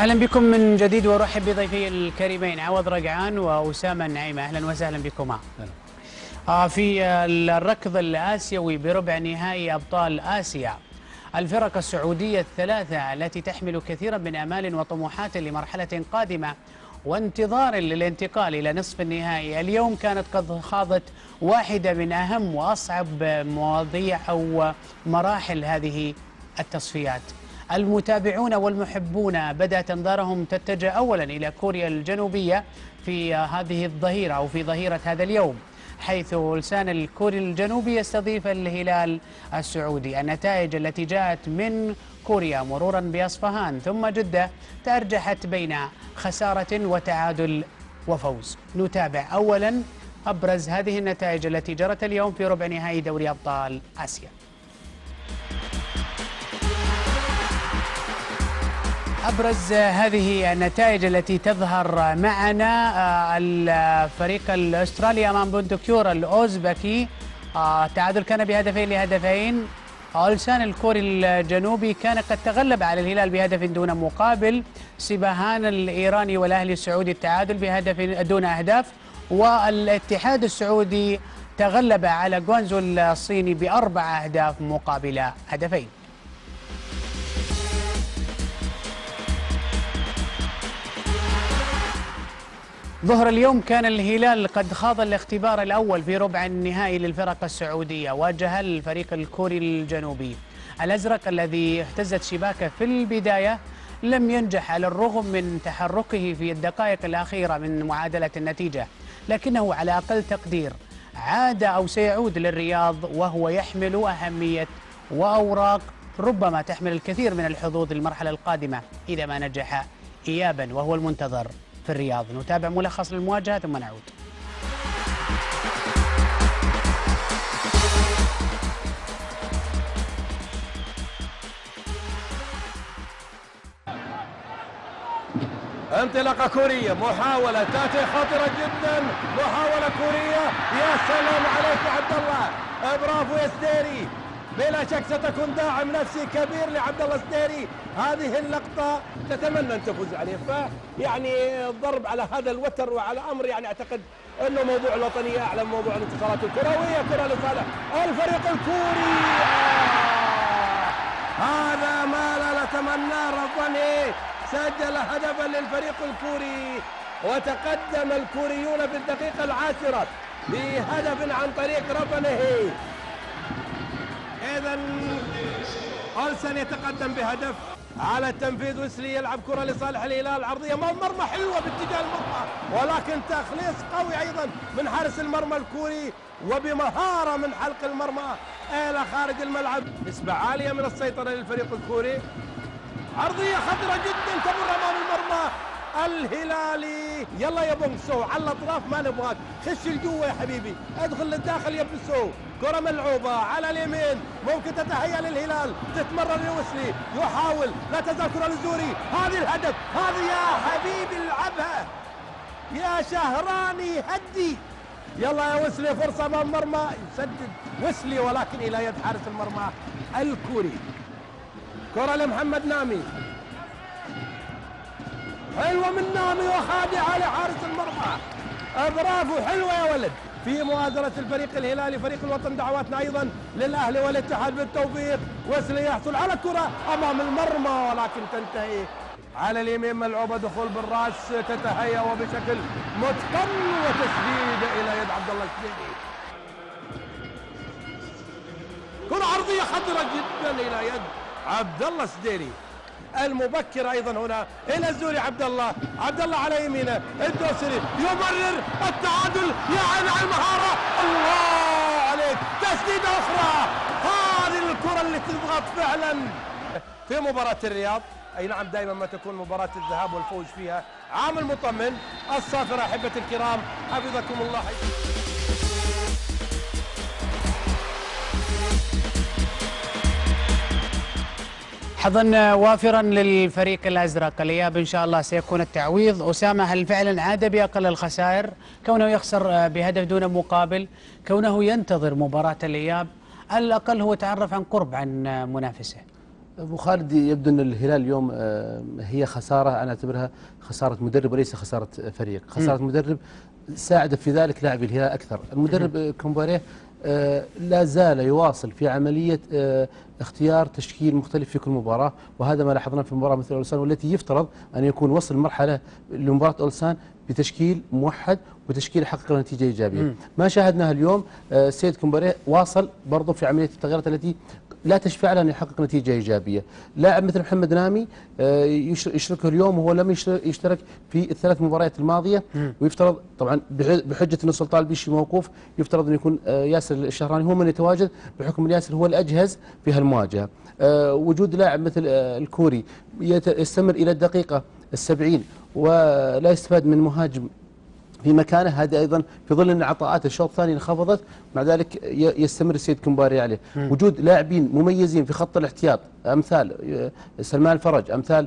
أهلا بكم من جديد وأرحب بضيفي الكريمين عوض رقعان وأسامة النعيمة. أهلا وسهلا بكما. في الركض الآسيوي بربع نهائي أبطال آسيا، الفرق السعودية الثلاثة التي تحمل كثيرا من آمال وطموحات لمرحلة قادمة وانتظار للانتقال إلى نصف النهائي، اليوم كانت قد خاضت واحدة من أهم وأصعب مواضيع أو مراحل هذه التصفيات. المتابعون والمحبون بدأت أنظارهم تتجه أولا إلى كوريا الجنوبية في هذه الظهيرة أو في ظهيرة هذا اليوم، حيث لسان الكوري الجنوبي يستضيف الهلال السعودي. النتائج التي جاءت من كوريا مرورا بأصفهان ثم جدة تأرجحت بين خسارة وتعادل وفوز. نتابع أولا أبرز هذه النتائج التي جرت اليوم في ربع نهائي دوري أبطال آسيا. أبرز هذه النتائج التي تظهر معنا، الفريق الأسترالي أمام بونتوكيور الأوزبكي، التعادل كان بهدفين لهدفين. أولسان الكوري الجنوبي كان قد تغلب على الهلال بهدف دون مقابل. سباهان الإيراني والأهلي السعودي التعادل بهدف دون أهداف. والاتحاد السعودي تغلب على غوانزو الصيني بأربع أهداف مقابل هدفين. ظهر اليوم كان الهلال قد خاض الاختبار الأول في ربع النهائي للفرق السعودية، واجه الفريق الكوري الجنوبي. الأزرق الذي اهتزت شباكه في البداية لم ينجح على الرغم من تحركه في الدقائق الأخيرة من معادلة النتيجة، لكنه على أقل تقدير عاد أو سيعود للرياض وهو يحمل أهمية وأوراق ربما تحمل الكثير من الحظوظ للمرحلة القادمة إذا ما نجح إيابا، وهو المنتظر في الرياض. نتابع ملخص للمواجهة ثم نعود. انطلاقة كورية، محاولة تأتي خطرة جدا، محاولة كورية، يا سلام عليك يا عبد الله، برافو يا سديري، بلا شك ستكون داعم نفسي كبير لعبد الله سديري. هذه اللقطة تتمنى ان تفوز عليه، فيعني الضرب على هذا الوتر وعلى امر يعني اعتقد انه موضوع الوطنية اعلى من موضوع الانتصارات الكروية. كرة لصالح الفريق الكوري، هذا ما لا نتمناه. رباني سجل هدفا للفريق الكوري، وتقدم الكوريون في الدقيقة العاشرة بهدف عن طريق رباني. إذا أولسن يتقدم بهدف على التنفيذ. ويسلي يلعب كرة لصالح الهلال، عرضية أمام المرمى حلوة باتجاه المرمى، ولكن تخليص قوي أيضا من حارس المرمى الكوري وبمهارة من حلق المرمى إلى خارج الملعب. نسبة عالية من السيطرة للفريق الكوري، عرضية خطرة جدا تمر أمام المرمى الهلالي. يلا يا بونسو على الأطراف، ما نبغاك، خش الجوة يا حبيبي، ادخل للداخل يا بونسو. كرة ملعوبة على اليمين، ممكن تتهيأ للهلال، تتمرر لوسلي، يحاول، لا تزال كرة للزوري، هذه الهدف، هذه يا حبيبي العبها يا شهراني، هدي. يلا يا وسلي، فرصة أمام مرمى، يسدد وسلي ولكن إلى يد حارس المرمى الكوري. كرة لمحمد نامي، حلوة من نامي وخادعة لحارس المرمى، برافو، حلوة يا ولد. في موازنة الفريق الهلالي فريق الوطن، دعواتنا أيضا للأهلي والاتحاد بالتوفيق. وسلي يحصل على كرة أمام المرمى ولكن تنتهي على اليمين، ملعوبة دخول بالراس، تتهيأ وبشكل متقن وتسديد إلى يد عبد الله السديري. كرة عرضية خطرة جدا إلى يد عبد الله السديري. المبكر ايضا هنا الى الزوري، عبد الله على يمينه، الدوسري يمرر التعادل، يا عين على المهاره، الله عليك، تسديده اخرى، هذه الكره اللي تضغط فعلا في مباراه الرياض. اي نعم، دائما ما تكون مباراه الذهاب والفوز فيها عامل مطمن. الصافره احبتي الكرام، حفظكم الله. حظا وافرا للفريق الأزرق، الإياب إن شاء الله سيكون التعويض. أسامة، هل فعلا عاد بأقل الخسائر كونه يخسر بهدف دون مقابل، كونه ينتظر مباراة الإياب، على الأقل هو تعرف عن قرب عن منافسه؟ أبو خالد، يبدو أن الهلال اليوم هي خسارة، أنا أعتبرها خسارة مدرب وليس خسارة فريق. خسارة مدرب ساعد في ذلك لاعبي الهلال أكثر. المدرب كومباريه لا زال يواصل في عملية اختيار تشكيل مختلف في كل مباراة، وهذا ما لاحظناه في مباراة مثل أولسان، والتي يفترض أن يكون وصل مرحلة لمباراة أولسان بتشكيل موحد وتشكيل يحقق نتيجة إيجابية. ما شاهدناها اليوم، سيد كومباريه واصل برضو في عملية التغييرات التي لا تشفع له أن يحقق نتيجة إيجابية. لاعب مثل محمد نامي يشركه اليوم وهو لم يشترك في الثلاث مباريات الماضية، ويفترض طبعا بحجة أن سلطان البيشي موقوف، يفترض أن يكون ياسر الشهراني هو من يتواجد، بحكم أن ياسر هو الأجهز في هالمواجهة. وجود لاعب مثل الكوري يستمر إلى الدقيقة 70 ولا يستفاد من مهاجم في مكانه، هذا أيضا في ظل أن عطاءات الشوط الثاني انخفضت، مع ذلك يستمر السيد كومباري عليه. وجود لاعبين مميزين في خط الاحتياط أمثال سلمان الفرج، أمثال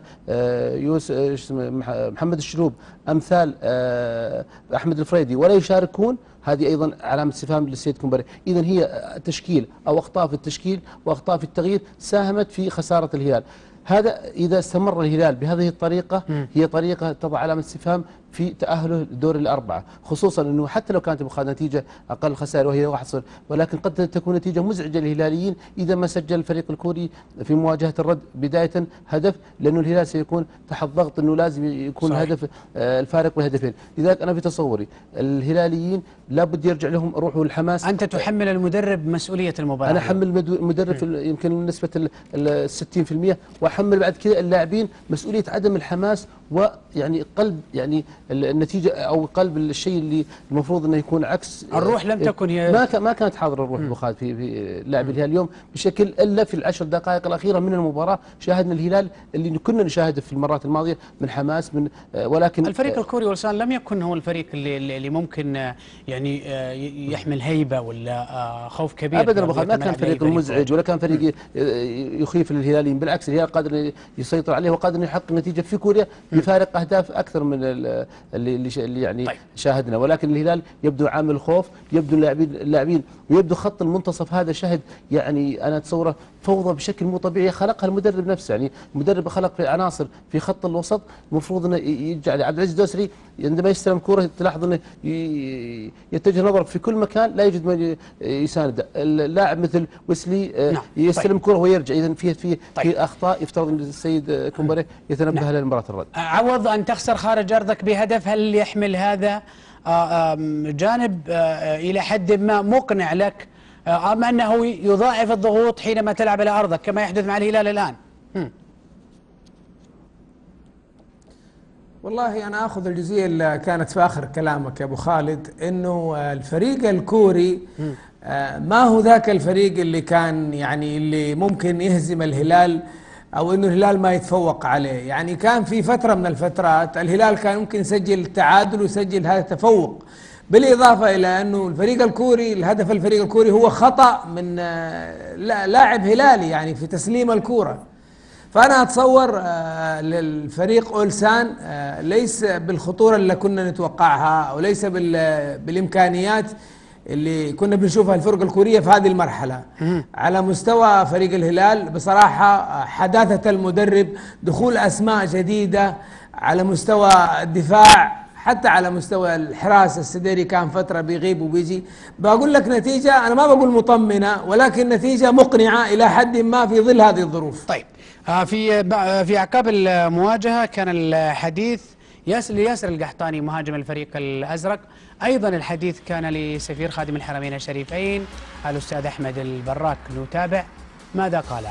محمد الشلوب، أمثال أحمد الفريدي، ولا يشاركون، هذه أيضا علامة استفهام للسيد كومباري. إذن هي تشكيل أو أخطاء في التشكيل وأخطاء في التغيير ساهمت في خسارة الهلال. هذا إذا استمر الهلال بهذه الطريقة هي طريقة تضع علامة استفهام في تأهله لدور الأربعة، خصوصا أنه حتى لو كانت أبو نتيجة أقل خسائر وهي 1-0، ولكن قد تكون نتيجة مزعجة للهلاليين إذا ما سجل الفريق الكوري في مواجهة الرد بداية هدف، لأنه الهلال سيكون تحت ضغط أنه لازم يكون صحيح. هدف الفارق بالهدفين. لذلك أنا في تصوري الهلاليين لابد يرجع لهم روح والحماس. أنت تحمل المدرب مسؤولية المباراة؟ أنا أحمل المدرب يمكن نسبة 60%، وأحمل بعد كذا اللاعبين مسؤولية عدم الحماس، ويعني قلب يعني النتيجة أو قلب الشيء اللي المفروض أنه يكون عكس الروح. لم تكن هي ما كانت حاضرة الروح بخالد في لاعب الهلال اليوم بشكل، إلا في ال10 دقائق الأخيرة من المباراة شاهدنا الهلال اللي كنا نشاهده في المرات الماضية من حماس من ولكن الفريق الكوري ولسان لم يكن هو الفريق اللي ممكن يعني يحمل هيبة ولا خوف كبير أبدا. ما كان فريق مزعج ولا كان فريق يخيف الهلاليين، بالعكس الهلال قادر يسيطر عليه وقادر يحقق نتيجة في كوريا بفارق أهداف أكثر من اللي يعني طيب. شاهدنا. ولكن الهلال يبدو عامل خوف، يبدو اللاعبين ويبدو خط المنتصف هذا شهد يعني أنا أتصوره فوضى بشكل مو طبيعي خلقها المدرب نفسه. يعني المدرب خلق في عناصر في خط الوسط المفروض انه يجعل عبد العزيز الدوسري عندما يستلم كوره تلاحظ انه يتجه نظره في كل مكان لا يجد من يسانده. اللاعب مثل ويسلي يستلم طيب. كوره ويرجع. اذا في اخطاء يفترض ان السيد كومباري يتنبه لها لمباراه الرد. عوض ان تخسر خارج ارضك بهدف، هل يحمل هذا جانب الى حد ما مقنع لك أم أنه يضاعف الضغوط حينما تلعب على أرضك كما يحدث مع الهلال الآن؟ والله أنا أخذ الجزئية اللي كانت في آخر كلامك يا أبو خالد، إنه الفريق الكوري ما هو ذاك الفريق اللي كان يعني اللي ممكن يهزم الهلال أو إنه الهلال ما يتفوق عليه. يعني كان في فترة من الفترات الهلال كان ممكن يسجل تعادل ويسجل هذا التفوق، بالإضافة إلى أنه الفريق الكوري الهدف الفريق الكوري هو خطأ من لاعب هلالي يعني في تسليم الكورة. فأنا أتصور للفريق أولسان ليس بالخطورة اللي كنا نتوقعها أو ليس بالإمكانيات اللي كنا بنشوفها الفرق الكورية في هذه المرحلة. على مستوى فريق الهلال بصراحة حداثة المدرب، دخول أسماء جديدة على مستوى الدفاع، حتى على مستوى الحراسة السديري كان فترة بيغيب وبيجي. بقول لك نتيجة أنا ما بقول مطمئنة ولكن نتيجة مقنعة إلى حد ما في ظل هذه الظروف. طيب في أعقاب المواجهة كان الحديث لياسر القحطاني مهاجم الفريق الأزرق، أيضا الحديث كان لسفير خادم الحرمين الشريفين الأستاذ أحمد البراك. نتابع ماذا قال.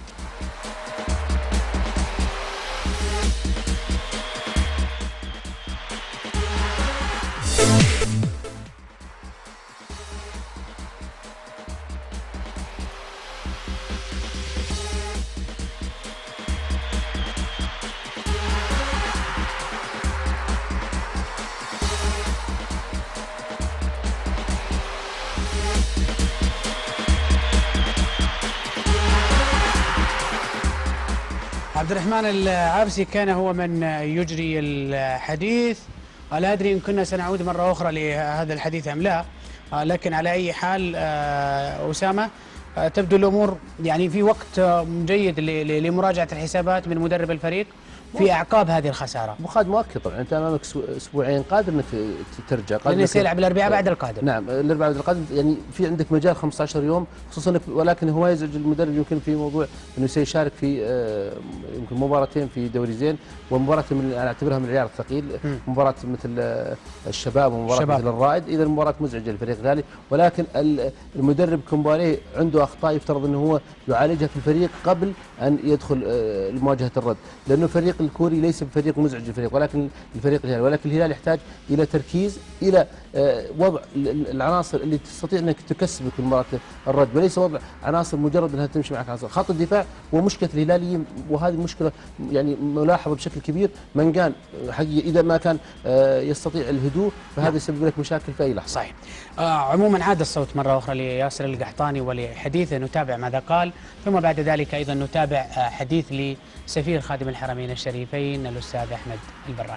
عبد الرحمن العابسي كان هو من يجري الحديث. لا أدري إن كنا سنعود مرة أخرى لهذا الحديث أم لا، لكن على أي حال أسامة تبدو الامور يعني في وقت جيد لمراجعه الحسابات من مدرب الفريق في اعقاب هذه الخساره. ابو خالد مؤكد طبعا، انت امامك اسبوعين قادر انك ترجع، قادر لانه سيلعب الاربعاء بعد القادم. نعم الاربعاء بعد القادم، يعني في عندك مجال 15 يوم خصوصا، ولكن هو يزعج المدرب يمكن في موضوع انه سيشارك في يمكن مباراتين في دوري زين، ومباراه من انا اعتبرها من العيار الثقيل، مباراه مثل الشباب ومباراه مثل الرائد، اذا المباراه مزعجه للفريق الهلالي، ولكن المدرب كومباريه عنده اخطاء يفترض انه هو يعالجها في الفريق قبل ان يدخل لمواجهه الرد، لانه فريق الكوري ليس بفريق مزعج الفريق، ولكن الفريق الهلال، ولكن الهلال يحتاج الى تركيز، الى وضع العناصر اللي تستطيع انك تكسبك في مباراه الرد، وليس وضع عناصر مجرد انها تمشي معك عناصر. خط الدفاع هو مشكله الهلاليين، وهذه المشكله يعني ملاحظه بشكل كبير. منقان حقيقه اذا ما كان يستطيع الهدوء فهذا يسبب لك مشاكل في اي لحظه. صحيح. عموما عاد الصوت مره اخرى لياسر القحطاني ولحديثه، نتابع ماذا قال، ثم بعد ذلك ايضا نتابع حديث لسفير خادم الحرمين الشريفين الاستاذ احمد البراك.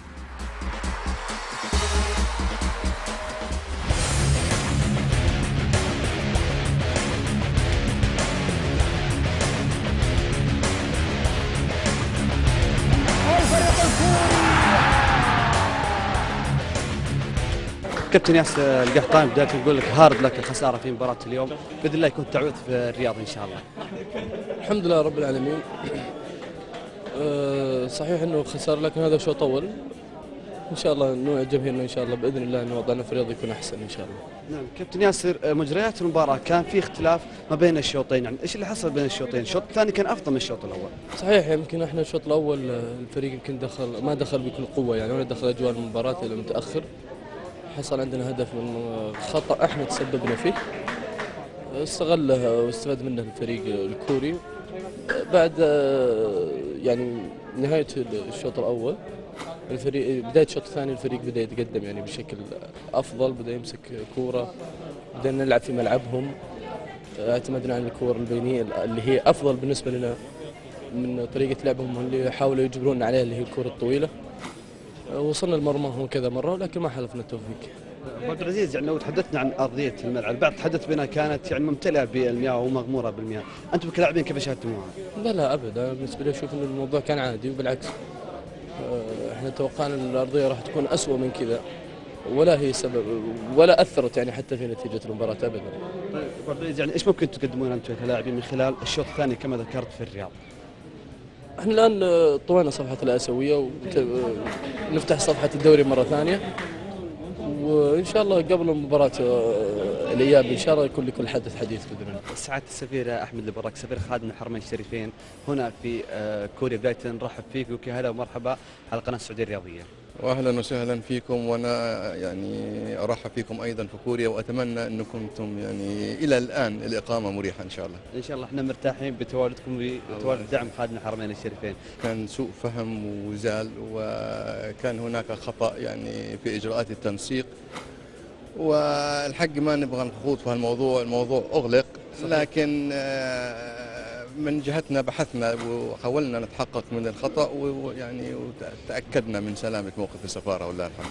كابتن ياسر القحطاني، بداية نقول لك هارد لك الخسارة في مباراة اليوم، بإذن الله يكون تعويض في الرياض إن شاء الله. الحمد لله رب العالمين. صحيح انه خسارة، لكن هذا شوط أول، إن شاء الله نوعد جماهيرنا إن شاء الله بإذن الله أن وضعنا في الرياض يكون أحسن إن شاء الله. نعم كابتن ياسر، مجريات المباراة كان في اختلاف ما بين الشوطين، يعني إيش اللي حصل بين الشوطين؟ الشوط الثاني كان أفضل من الشوط الأول. صحيح، يمكن احنا الشوط الأول الفريق يمكن ما دخل بكل قوة، يعني ولا دخل أجواء المباراة إلا متأخر. حصل عندنا هدف من خطأ احنا تسببنا فيه، استغله واستفاد منه الفريق الكوري. بعد يعني نهاية الشوط الأول الفريق، بداية الشوط الثاني الفريق بدأ يتقدم يعني بشكل أفضل، بدأ يمسك كورة، بدأنا نلعب في ملعبهم، اعتمدنا على الكور البينية اللي هي أفضل بالنسبة لنا من طريقة لعبهم اللي حاولوا يجبرون عليها اللي هي الكرة الطويلة. وصلنا المرمى كذا مرة لكن ما حلفنا التوفيق. أبو عبد العزيز، يعني لو تحدثنا عن أرضية الملعب، البعض تحدث بنا كانت يعني ممتلئة بالمياه ومغمورة بالمياه، أنتم كلاعبين كيف شاهدتموها؟ لا أبدا، بالنسبة لي أشوف إن الموضوع كان عادي، وبالعكس احنا توقعنا ان الأرضية راح تكون أسوأ من كذا، ولا هي سبب ولا أثرت يعني حتى في نتيجة المباراة أبدا. طيب أبو عبد العزيز، يعني إيش ممكن تقدمون أنتم كلاعبين من خلال الشوط الثاني كما ذكرت في الرياض؟ احنا الآن طوينا صفحة الآسيوية ونفتح صفحة الدوري مرة ثانية، وإن شاء الله قبل مباراة الإياب إن شاء الله يكون لكل حدث حديث بإذن الله. سعادة السفير أحمد البراك، سفير خادم الحرمين الشريفين هنا في كوريا، بداية نرحب فيك وكهلا ومرحبا على قناة السعودية الرياضية. واهلا وسهلا فيكم، وانا يعني ارحب فيكم ايضا في كوريا، واتمنى انكم كنتم يعني الى الان الاقامه مريحه ان شاء الله. ان شاء الله احنا مرتاحين بتواجدكم وتواجد دعم خادم الحرمين الشريفين. كان سوء فهم وزال، وكان هناك خطا يعني في اجراءات التنسيق، والحق ما نبغى نخوض في هالموضوع، الموضوع اغلق، لكن من جهتنا بحثنا وحاولنا نتحقق من الخطأ، ويعني وتأكدنا من سلامة موقف السفارة والله الحمد.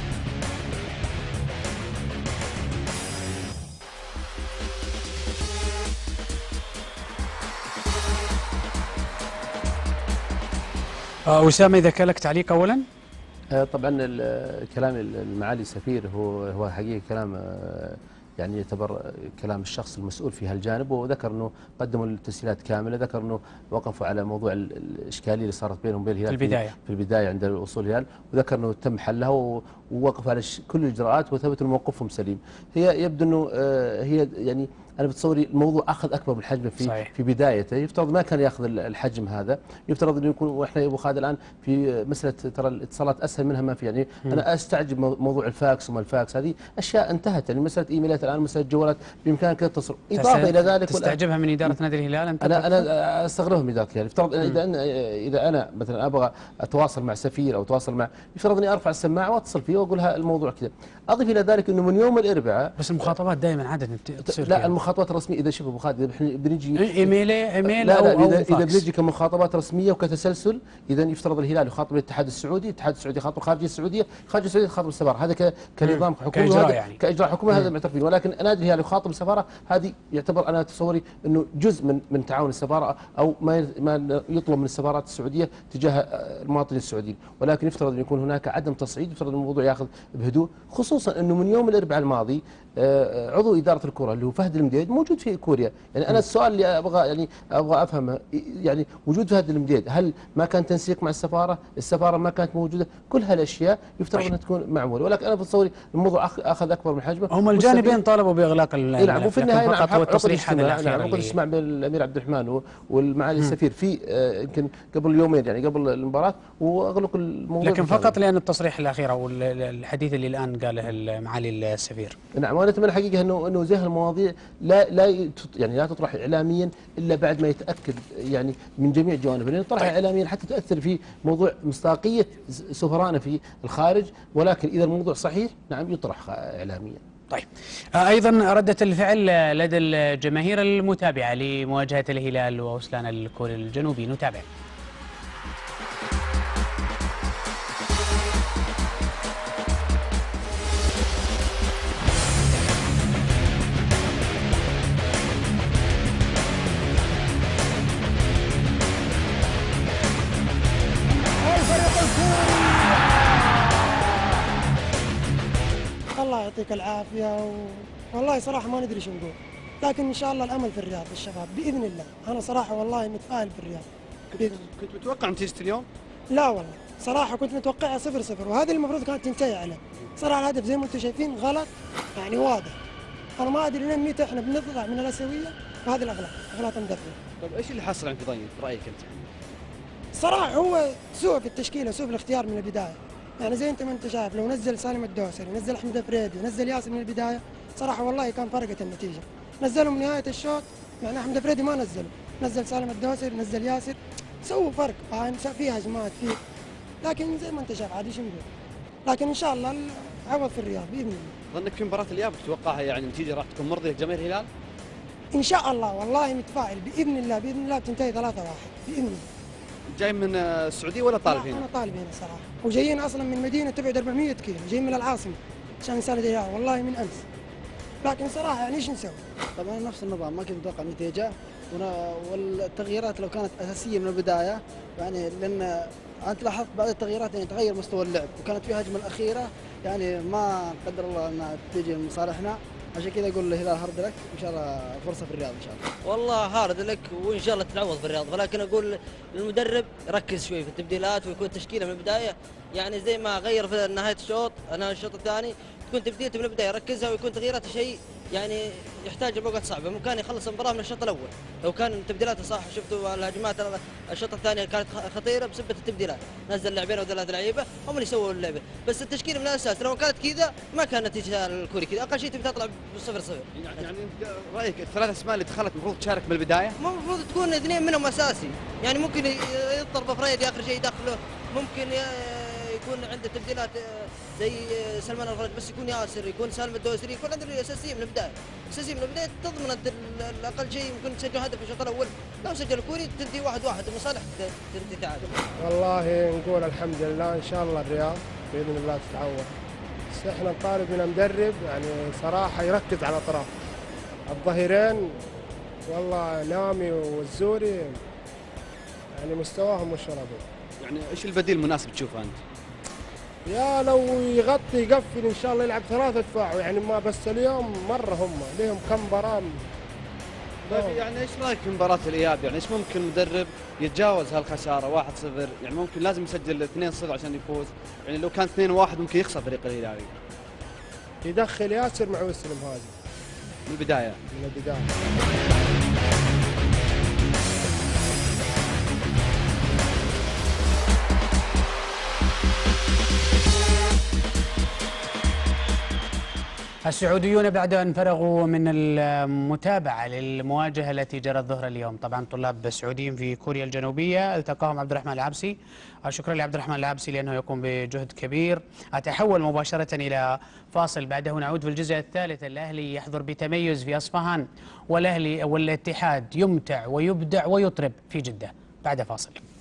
أسامة، إذا كان لك تعليق أولا؟ طبعا الكلام المعالي السفير هو حقيقة كلام يعني يعتبر كلام الشخص المسؤول في هالجانب، وذكر انه قدموا التسهيلات كامله، ذكر انه وقفوا على موضوع الاشكاليه اللي صارت بينهم وبين الهلال في البدايه عند وصول الهلال، وذكر انه تم حلها ووقفوا على كل الاجراءات وثبت انه موقفهم سليم. هي يبدو انه هي يعني انا بتصوري الموضوع اخذ اكبر من حجمه في بدايته، يفترض ما كان ياخذ الحجم هذا، يفترض انه يكون، واحنا يا ابو خالد الان في مساله ترى الاتصالات اسهل منها ما في، يعني انا استعجب موضوع الفاكس وما الفاكس، هذه اشياء انتهت، يعني مساله ايميلات الان، مساله جوالات بامكانك تتصل. اضافه الى ذلك تستعجبها من اداره نادي الهلال انت؟ انا استغربها من اداره الهلال. يفترض اذا انا مثلا ابغى اتواصل مع سفير او اتواصل مع، يفترض اني ارفع السماعه واتصل فيه واقولها الموضوع كذا. اضيف الى ذلك انه من يوم الاربعاء بس المخاطبات دائما عاده تصير لا فيها. المخاطبات الرسميه اذا شوف ابو خالد اذا احنا بنجي ايميل لا او لا او اذا فاكس. بنجي كمخاطبات رسميه وكتسلسل، اذا يفترض الهلال يخاطب الاتحاد السعودي، الاتحاد السعودي يخاطب الخارجيه السعوديه، الخارجيه السعوديه تخاطب السفاره، هذا كنظام حكومي كإجراء وهذا يعني. كاجراء حكومي هذا معترف فيه. ولكن نادي الهلال يخاطب السفاره، هذه يعتبر انا تصوري انه جزء من تعاون السفاره او ما يطلب من السفارات السعوديه تجاه المواطنين السعوديين. ولكن يفترض ان يكون هناك عدم تصعيد، يفترض الموضوع ياخذ بهدوء، خصوصا انه من يوم الاربعاء الماضي عضو اداره الكره اللي هو فهد المديد موجود في كوريا. يعني انا السؤال اللي ابغى افهمه، يعني وجود فهد المديد هل ما كان تنسيق مع السفاره ما كانت موجوده؟ كل هالاشياء يفترض انها تكون معموله. ولكن انا بتصوري الموضوع اخذ اكبر من حجمه. هم الجانبين طالبوا باغلاق نعم، وفي النهايه فقط هو التصريح هذا الاخير. نعم، عقد الاجتماع بين الامير عبد الرحمن والمعالي السفير في يمكن قبل يومين، يعني قبل المباراه، واغلق الموضوع. لكن فقط لان التصريح الاخير او الحديث اللي الان قاله معالي السفير. نعم، وانا اتمنى حقيقه انه زي هالمواضيع لا تطرح اعلاميا الا بعد ما يتاكد يعني من جميع الجوانب، لان طرحها اعلاميا حتى تؤثر في موضوع مصداقيه سفرانا في الخارج. ولكن اذا الموضوع صحيح نعم يطرح اعلاميا. طيب، ايضا ردة الفعل لدى الجماهير المتابعة لمواجهة الهلال وأوسلان الكوري الجنوبي، نتابع. الله يعطيك العافية والله صراحة ما ندري شو نقول، لكن إن شاء الله الأمل في الرياض الشباب بإذن الله. أنا صراحة والله متفائل في الرياض. كنت متوقع نتيجة اليوم؟ لا والله صراحة كنت متوقعها 0-0، وهذه المفروض كانت تنتهي عليه. صراحة الهدف زي ما أنتم شايفين غلط، يعني واضح. أنا ما أدري لين متى إحنا بنطلع من الآسيوية وهذه أغلاط مدرب. طيب إيش اللي حصل عند ضيف برأيك أنت؟ صراحة هو سوء في التشكيلة، سوء في الاختيار من البداية. يعني زي انت ما انت شايف، لو نزل سالم الدوسري، نزل احمد فريدي، نزل ياسر من البدايه، صراحه والله كان فرقت النتيجه. نزلهم نهايه الشوط، يعني احمد فريدي ما نزل سالم الدوسري، نزل ياسر، سووا فرق. في هجمات فيه، لكن زي ما انت شايف عادي شو نقول. لكن ان شاء الله عوض في الرياض باذن الله. ظنك في مباراه الاياب تتوقعها يعني النتيجه راح تكون مرضيه لجماهير الهلال؟ ان شاء الله والله متفائل باذن الله، بتنتهي 3-1 باذن الله. جاي من السعوديه ولا طالب هنا؟ انا طالب هنا صراحه، وجايين اصلا من مدينه تبعد 400 كيلو، جايين من العاصمه عشان نساند الهلال والله من امس. لكن صراحه يعني ايش نسوي؟ طبعا نفس النظام، ما كنت متوقع النتيجه، والتغييرات لو كانت اساسيه من البدايه، يعني لان انت لاحظت بعد التغييرات يعني تغير مستوى اللعب، وكانت في هجمه الاخيره يعني ما قدر الله انها تجي لصالحنا. عشان كذا اقول للهلال هارد لك، ان شاء الله فرصه في الرياض ان شاء الله. والله هارد لك وان شاء الله تتعوض في الرياض، ولكن اقول للمدرب ركز شوي في التبديلات ويكون تشكيله من البدايه، يعني زي ما غير في نهايه الشوط، الشوط الثاني تكون تبديلته من البدايه يركزها، ويكون تغييراته شيء يعني يحتاج بوقت صعبه. ممكن يخلص المباراه من الشوط الاول لو كان تبديلاته صح. شفتوا الهجمات الشوط الثاني كانت خطيره بسبب التبديلات، نزل لاعبين او 3 لعيبه هم اللي سووا اللعبه، بس التشكيله من الاساس لو كانت كذا ما كان نتيجه الكوري كذا، اقل شيء تبي تطلع ب0-0. يعني رايك الثلاث اسماء اللي دخلت المفروض تشارك من البدايه؟ المفروض تكون 2 منهم اساسي، يعني ممكن يضطر فريدي اخر شيء يدخله، ممكن يكون عنده تبديلات زي سلمان الفرج، بس يكون ياسر، يكون سالم الدوسري، يكون عنده الاساسيه من البدايه. الاساسيه من البدايه تضمن الاقل شيء ممكن تسجل هدف في الشوط الاول، لو سجل الكوري تنتهي 1-1 المصالح تنتهي تعادل. والله نقول الحمد لله، ان شاء الله الرياض باذن الله تتعوض. بس احنا نطالب من المدرب يعني صراحه يركز على الاطراف الظهيرين، والله نامي والزوري يعني مستواهم مش راضي. يعني ايش البديل المناسب تشوفه انت؟ يا لو يغطي يقفل ان شاء الله يلعب 3 دفاع، يعني ما بس اليوم مره هم لهم كم مباراه. يعني ايش رايك في مباراه الاياب؟ يعني ايش ممكن المدرب يتجاوز هالخساره 1-0؟ يعني ممكن لازم يسجل 2-0 عشان يفوز، يعني لو كان 2-1 ممكن يخسر فريق الهلالي. يدخل ياسر مع وسلم هذا من البدايه. من البدايه. السعوديون بعد أن فرغوا من المتابعة للمواجهة التي جرت ظهر اليوم، طبعا طلاب سعوديين في كوريا الجنوبية التقاهم عبد الرحمن العبسي. شكرا لعبد الرحمن العبسي لأنه يقوم بجهد كبير. أتحول مباشرة إلى فاصل، بعده نعود في الجزء الثالث. الأهلي يحضر بتميز في أصفهان، والأهلي والاتحاد يمتع ويبدع ويطرب في جدة. بعد فاصل.